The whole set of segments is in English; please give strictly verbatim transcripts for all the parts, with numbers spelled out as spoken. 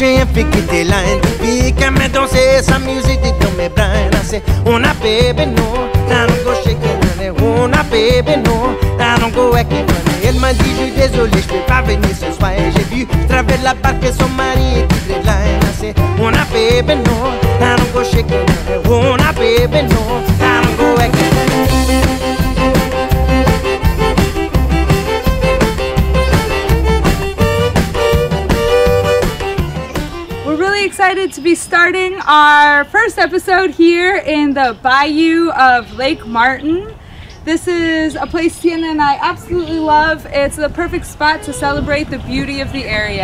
chien fait quitter la N D P. Quand me danser sa musique dit dans mes bras. C'est on a baby no, I don't go shake it. On a baby no, I don't go wacky. Elle m'a dit je suis désolé, je peux pas venir ce soir. J'ai vu travers la barque et son mari est quitté la N D P. On a baby no, I don't go shake it. On a baby no, I don't go wacky. Excited to be starting our first episode here in the bayou of Lake Martin. This is a place Siena and I absolutely love. It's the perfect spot to celebrate the beauty of the area.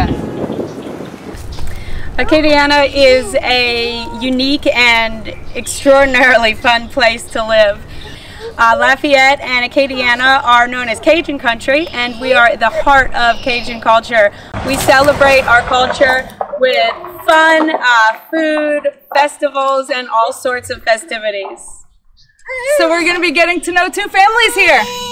Acadiana is a unique and extraordinarily fun place to live. Uh, Lafayette and Acadiana are known as Cajun Country, and we are at the heart of Cajun culture. We celebrate our culture with fun, uh, food, festivals, and all sorts of festivities. So we're going to be getting to know two families here.